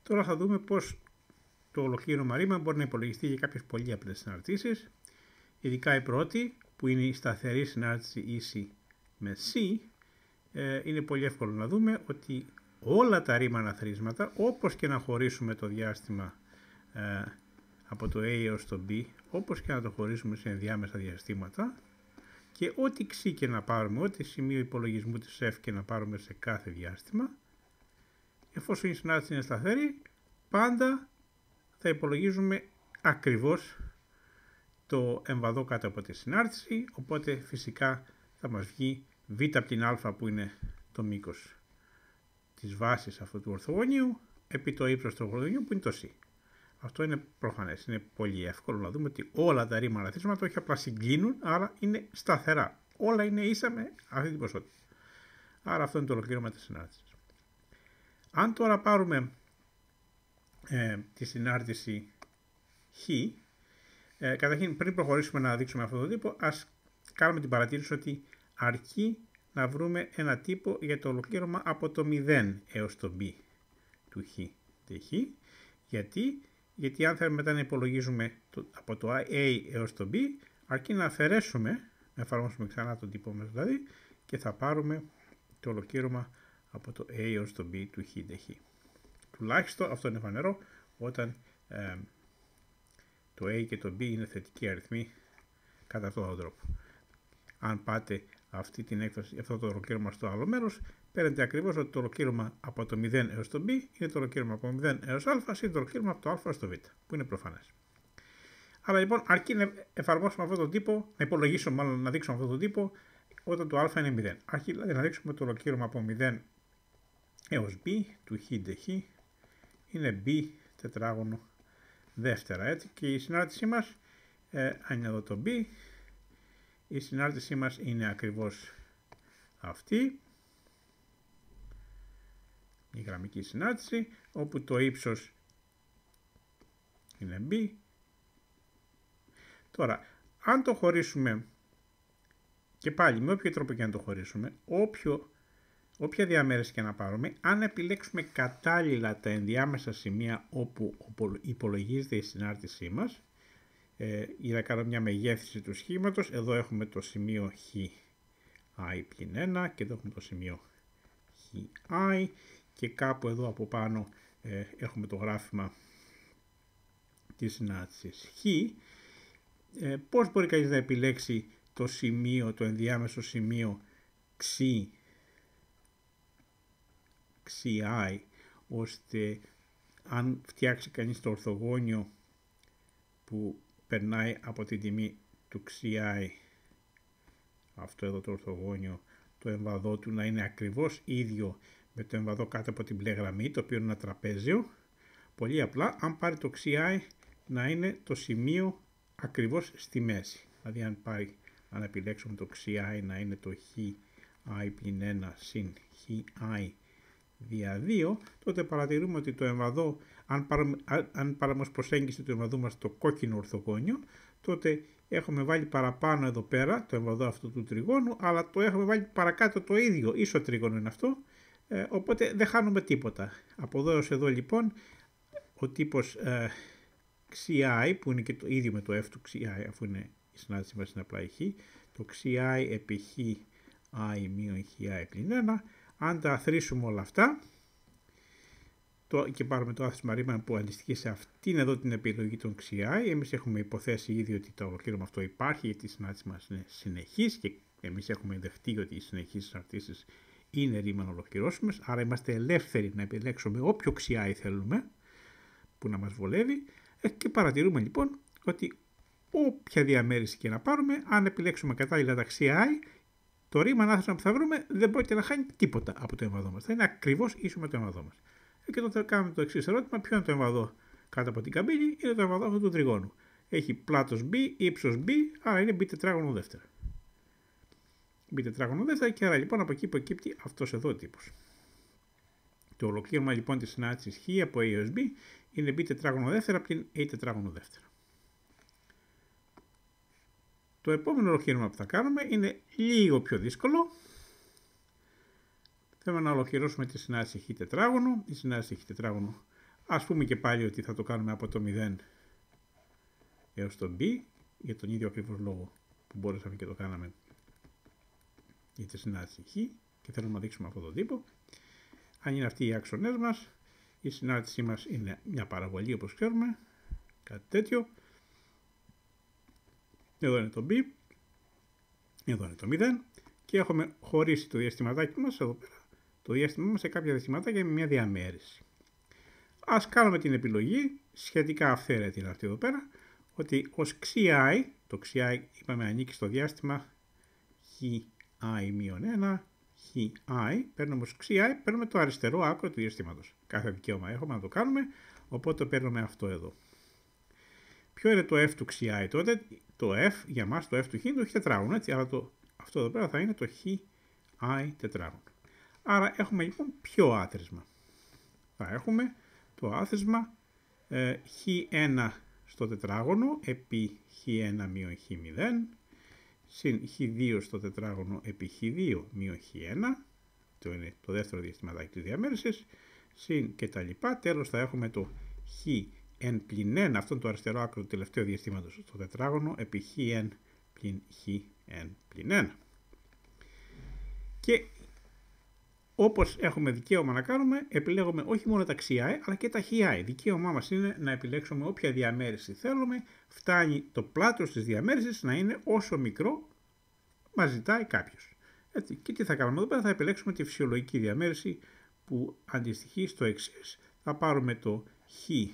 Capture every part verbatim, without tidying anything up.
Τώρα θα δούμε πώς το ολοκλήρωμα ρήμα μπορεί να υπολογιστεί για κάποιες πολύ απλές συναρτήσεις, ειδικά η πρώτη που είναι η σταθερή συνάρτηση ίση με C. Ε, είναι πολύ εύκολο να δούμε ότι όλα τα ρήμανα θρίσματα, όπως και να χωρίσουμε το διάστημα ε, από το A έως το B, όπως και να το χωρίσουμε σε ενδιάμεσα διαστήματα, και ό,τι ξ και να πάρουμε, ό,τι σημείο υπολογισμού της F και να πάρουμε σε κάθε διάστημα, εφόσον η συνάρτηση είναι σταθερή, πάντα θα υπολογίζουμε ακριβώς το εμβαδό κάτω από τη συνάρτηση, οπότε φυσικά θα μας βγει β από την α που είναι το μήκος της βάσης αυτού του ορθογωνίου, επί το ύψος του ορθογωνίου που είναι το C. Αυτό είναι προφανές, είναι πολύ εύκολο να δούμε ότι όλα τα ρήμανα θρίσματα όχι απλά συγκλίνουν, άρα είναι σταθερά. Όλα είναι ίσα με αυτή την ποσότητα. Άρα αυτό είναι το ολοκλήρωμα της συνάρτησης. Αν τώρα πάρουμε ε, τη συνάρτηση χ, ε, καταρχήν πριν προχωρήσουμε να δείξουμε αυτόν τον τύπο, ας κάνουμε την παρατήρηση ότι αρκεί να βρούμε ένα τύπο για το ολοκλήρωμα από το μηδέν έως το b του χ δχ. Γιατί, Γιατί αν θέλουμε μετά να υπολογίζουμε το, από το a έως το b, αρκεί να αφαιρέσουμε, να εφαρμόσουμε ξανά τον τύπο μας δηλαδή, και θα πάρουμε το ολοκλήρωμα από το a έως το b του χ δχ. Τουλάχιστον αυτό είναι φανερό όταν ε, το a και το b είναι θετικοί αριθμοί κατά αυτόν τον τρόπο. Αν πάτε αυτή την έκφραση, αυτό το ολοκλήρωμα στο άλλο μέρος, παίρνετε ακριβώς ότι το ολοκλήρωμα από το μηδέν έως το b είναι το ολοκλήρωμα από το μηδέν έως α, συν το ολοκλήρωμα από το α στο β, που είναι προφανές. Άρα λοιπόν, αρκεί να εφαρμόσουμε αυτόν τον τύπο, να υπολογίσουμε, μάλλον να δείξουμε αυτόν τον τύπο, όταν το α είναι μηδέν. Αρκεί δηλαδή να δείξουμε το ολοκλήρωμα από μηδέν έως b του χ δχ είναι b τετράγωνο δεύτερα, έτσι, και η συνάρτησή μας, ε, αν είναι εδώ το b, η συνάρτησή μας είναι ακριβώς αυτή, η γραμμική συνάρτηση, όπου το ύψος είναι b. Τώρα, αν το χωρίσουμε, και πάλι με όποιο τρόπο και αν το χωρίσουμε, όποιο, όποια διαμέρεση και να πάρουμε, αν επιλέξουμε κατάλληλα τα ενδιάμεσα σημεία όπου υπολογίζεται η συνάρτησή μας, ε, για να κάνω μια μεγέθυνση του σχήματος, εδώ έχουμε το σημείο χ i πλην ένα και εδώ έχουμε το σημείο χ i και κάπου εδώ από πάνω ε, έχουμε το γράφημα της συνάρτησης χ. Ε, πώς μπορεί κανείς να επιλέξει το σημείο, το ενδιάμεσο σημείο ξ, xi, ώστε αν φτιάξει κανείς το ορθογώνιο που περνάει από την τιμή του xi, αυτό εδώ το ορθογώνιο, το εμβαδό του να είναι ακριβώς ίδιο με το εμβαδό κάτω από την μπλε γραμμή, το οποίο είναι ένα τραπέζιο, πολύ απλά, αν πάρει το xi να είναι το σημείο ακριβώς στη μέση. Δηλαδή αν, πάρει, αν επιλέξουμε το xi να είναι το χ i πλην ένα συν χ i δια δύο, τότε παρατηρούμε ότι το εμβαδό, αν πάρουμε, αν πάρουμε ως προσέγγιση του εμβαδού μας το κόκκινο ορθογώνιο, τότε έχουμε βάλει παραπάνω εδώ πέρα το εμβαδό αυτού του τριγώνου, αλλά το έχουμε βάλει παρακάτω το ίδιο, ίσο τρίγωνο είναι αυτό, ε, οπότε δεν χάνουμε τίποτα. Από εδώ έως εδώ λοιπόν, ο τύπος ε, xi, που είναι και το ίδιο με το f του xi, αφού είναι η συνάντηση μας είναι απλά η χ, το xi επί χ i μείον χ i πλην ένα, αν τα αθροίσουμε όλα αυτά το, και πάρουμε το άθροισμα ρήμα που αντιστοιχεί σε αυτήν εδώ την επιλογή των xi, εμείς έχουμε υποθέσει ήδη ότι το ολοκλήρωμα αυτό υπάρχει γιατί η συνάντηση μας είναι συνεχής και εμείς έχουμε δεχτεί ότι οι συνεχείς συναρτήσεις είναι ρήμαν ολοκληρώσιμες, άρα είμαστε ελεύθεροι να επιλέξουμε όποιο xi θέλουμε που να μας βολεύει και παρατηρούμε λοιπόν ότι όποια διαμέριση και να πάρουμε, αν επιλέξουμε κατάλληλα τα xi, το ρήμαν άθροισμα που θα βρούμε δεν πρόκειται να χάνει τίποτα από το εμβαδό μας. Θα είναι ακριβώς ίσο με το εμβαδό μας. Και τότε κάνουμε το εξής ερώτημα: ποιο είναι το εμβαδό κάτω από την καμπύλη? Είναι το εμβαδό αυτού του τριγώνου. Έχει πλάτος b, ύψος b, άρα είναι b τετράγωνο δεύτερα. B τετράγωνο δεύτερα και άρα λοιπόν από εκεί που εκκύπτει αυτός εδώ ο τύπος. Το ολοκλήρωμα λοιπόν της συνάντησης χ από a έως b είναι b τετράγωνο δεύτερα πλην a τετράγωνο δεύτερα. Το επόμενο ολοκλήρωμα που θα κάνουμε είναι λίγο πιο δύσκολο. Θέλουμε να ολοκληρώσουμε τη συνάντηση χ τετράγωνο. Η συνάντηση χ τετράγωνο Ας πούμε και πάλι ότι θα το κάνουμε από το μηδέν έως το b, για τον ίδιο ακριβώς λόγο που μπορούσαμε και το κάναμε για τη συνάρτηση χ και θέλουμε να δείξουμε αυτόν τον τύπο. Αν είναι αυτοί οι άξονες μας, η συνάρτησή μας είναι μια παραβολή όπως ξέρουμε, κάτι τέτοιο. Εδώ είναι το b, εδώ είναι το μηδέν και έχουμε χωρίσει το διαστηματάκι μας εδώ πέρα, το διάστημα μας σε κάποια διαστηματάκια με μια διαμέριση. Ας κάνουμε την επιλογή, σχετικά αυθαίρετη είναι αυτή εδώ πέρα, ότι ως xi, το xi είπαμε ανήκει στο διάστημα χi μείον ένα, χi, παίρνουμε ως xi, παίρνουμε το αριστερό άκρο του διαστήματος. Κάθε δικαίωμα έχουμε να το κάνουμε, οπότε το παίρνουμε αυτό εδώ. Ποιο είναι το f του xi τότε? Το f για μας, το f του χ είναι το χ τετράγωνο, έτσι, αλλά το, αυτό εδώ πέρα θα είναι το χ i τετράγωνο. Άρα έχουμε λοιπόν ποιο άθροισμα? Θα έχουμε το άθροισμα ε, χ ένα στο τετράγωνο επί χ ένα μείον χ μηδέν συν χ δύο στο τετράγωνο επί χ δύο μείον χ ένα, το είναι το δεύτερο διαστηματάκι της διαμέρισης, συν και τα λοιπά. Τέλος θα έχουμε το χ n πλην ένα, αυτό είναι το αριστερό άκρο του τελευταίου διαστήματος στο τετράγωνο, επί χ n πλην χ n πλην ένα. Και όπως έχουμε δικαίωμα να κάνουμε, επιλέγουμε όχι μόνο τα xi, αλλά και τα hi. Δικαίωμά μας είναι να επιλέξουμε όποια διαμέριση θέλουμε. Φτάνει το πλάτος της διαμέρισης να είναι όσο μικρό μας ζητάει κάποιος. Έτσι. Και τι θα κάνουμε εδώ πέρα? Θα επιλέξουμε τη φυσιολογική διαμέριση που αντιστοιχεί στο εξής. Θα πάρουμε το hi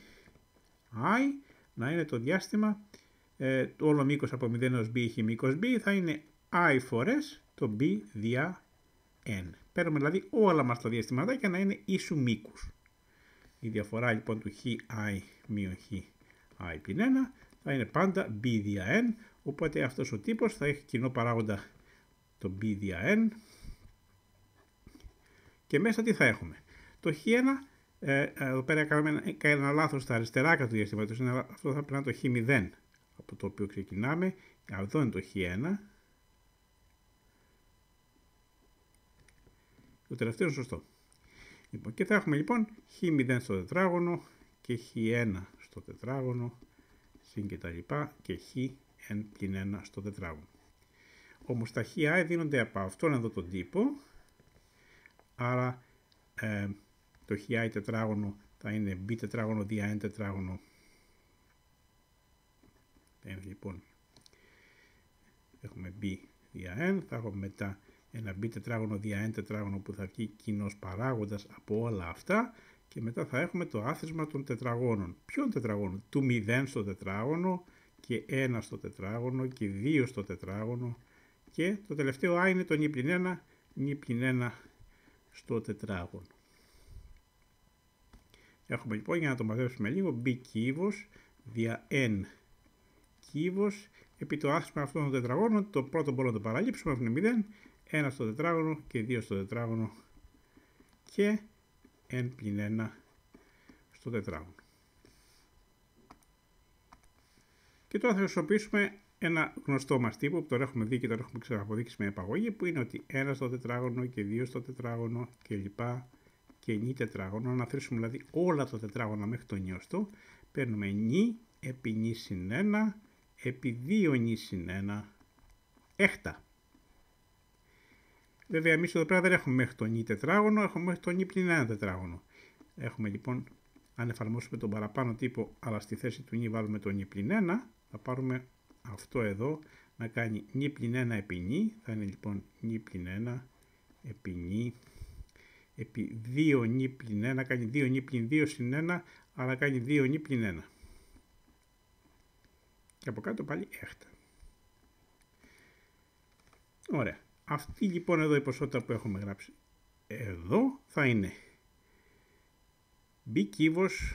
να είναι το διάστημα, ε, το όλο μήκος από μηδέν έως b έχει μήκος b, θα είναι i φορές το b δια n. Παίρνουμε δηλαδή όλα μας τα διαστηματάκια να είναι ίσου μήκους. Η διαφορά λοιπόν του χi μείον χi πλην ένα θα είναι πάντα b δια n, οπότε αυτός ο τύπος θα έχει κοινό παράγοντα το b δια n και μέσα τι θα έχουμε? Το χ ένα, ε, εδώ πέρα κάνουμε ένα, ένα λάθος στα αριστερά του διαστήματος, αυτό θα πρέπει να είναι το χ μηδέν από το οποίο ξεκινάμε, εδώ είναι το χ ένα. Το τελευταίο είναι σωστό. Λοιπόν, και θα έχουμε λοιπόν χ μηδέν στο τετράγωνο και χ ένα στο τετράγωνο συν και τα λοιπά και χ n πλην ένα στο τετράγωνο. Όμως τα χi δίνονται από αυτόν εδώ τον τύπο, άρα ε, το χi τετράγωνο θα είναι b τετράγωνο δια n τετράγωνο. Ε, λοιπόν, έχουμε b δια n, θα έχουμε μετά ένα b τετράγωνο δια n τετράγωνο που θα βγει κοινός παράγοντας από όλα αυτά και μετά θα έχουμε το άθροισμα των τετραγώνων. Ποιον τετραγώνων? Του μηδέν στο τετράγωνο και ένα στο τετράγωνο και δύο στο τετράγωνο και το τελευταίο α είναι το νι πλην ένα, νι πλην ένα στο τετράγωνο. Έχουμε λοιπόν, για να το μαζέψουμε λίγο, b κύβος δια n κύβος επί το άθροισμα αυτών των τετραγώνων. Το πρώτο μπορούμε να το παραλείψουμε, έχουμε μηδέν, ένα στο τετράγωνο και δύο στο τετράγωνο και n πλην ένα στο τετράγωνο. Και τώρα θα χρησιμοποιήσουμε ένα γνωστό μας τύπο που τώρα έχουμε δει και τώρα έχουμε ξαναποδείξει με επαγωγή, που είναι ότι ένα στο τετράγωνο και δύο στο τετράγωνο και λοιπά και νι τετράγωνο. Να θρήσουμε δηλαδή όλα τα τετράγωνα μέχρι το νιώστο. Παίρνουμε νι επί νι συν ένα επί δύο νι συν ένα έκτα. Βέβαια εμείς εδώ πέρα δεν έχουμε μέχρι το νι τετράγωνο, έχουμε μέχρι το νι πλην ένα τετράγωνο. Έχουμε λοιπόν, αν εφαρμόσουμε τον παραπάνω τύπο, αλλά στη θέση του νι βάλουμε το νι πλην ένα, θα πάρουμε αυτό εδώ να κάνει νι πλην ένα επί νι, θα είναι λοιπόν νι πλην ένα επί νι επί δύο νι πλην ένα, κάνει δύο νι πλην δύο συν ένα, αλλά κάνει δύο νι πλην ένα. Και από κάτω πάλι έκτα. Ωραία. Αυτή λοιπόν εδώ η ποσότητα που έχουμε γράψει εδώ θα είναι b κύβος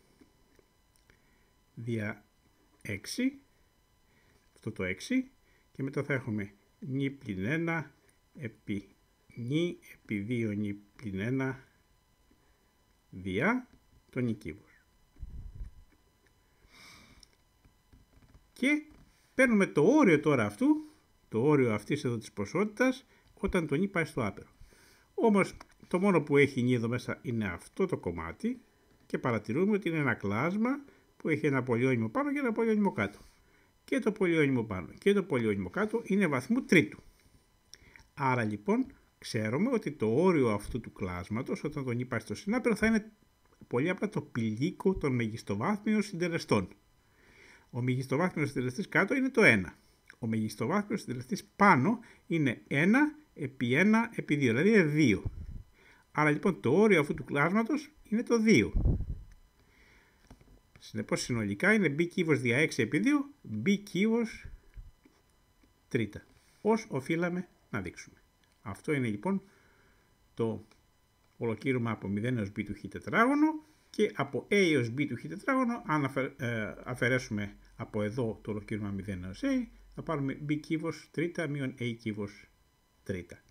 δια έξι, αυτό το έξι, και μετά θα έχουμε νι πλην ένα επί νι επί δύο νι πλην ένα δια το νι κύβος. Και παίρνουμε το όριο τώρα αυτού, το όριο αυτής εδώ της ποσότητας, όταν το νι πάει στο άπειρο. Όμως το μόνο που έχει νι εδώ μέσα είναι αυτό το κομμάτι, και παρατηρούμε ότι είναι ένα κλάσμα που έχει ένα πολυώνυμο πάνω και ένα πολυώνυμο κάτω. Και το πολυώνυμο πάνω και το πολυώνυμο κάτω είναι βαθμού τρίτου. Άρα λοιπόν ξέρουμε ότι το όριο αυτού του κλάσματος όταν τον υπάρχει στο συνάπερο θα είναι πολύ απλά το πηλίκο των μεγιστοβάθμιων συντελεστών. Ο μεγιστοβάθμιος συντελεστής κάτω είναι το ένα. Ο μεγιστοβάθμιος συντελεστής πάνω είναι ένα επί ένα επί δύο, δηλαδή είναι δύο. Άρα λοιπόν το όριο αυτού του κλάσματος είναι το δύο. Συνεπώς συνολικά είναι b κύβος δια έξι επί δύο, b κύβος τρίτα. Ως οφείλαμε να δείξουμε. Αυτό είναι λοιπόν το ολοκλήρωμα από μηδέν έως b του χ τετράγωνο και από a έως b του χ τετράγωνο, αν αφαιρέσουμε από εδώ το ολοκλήρωμα μηδέν έως a, θα πάρουμε b κύβος τρίτα μείον a κύβος τρίτα.